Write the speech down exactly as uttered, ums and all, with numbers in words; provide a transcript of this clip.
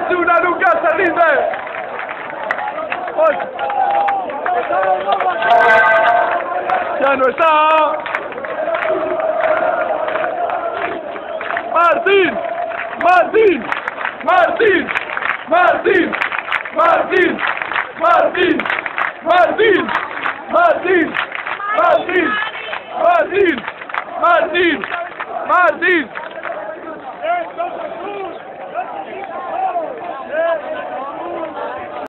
Osasuna nunca se rinde. Ya no está. Martín, Martín, Martín, Martín, Martín, Martín, Martín, Martín, Martín, Martín, Martín, Martín.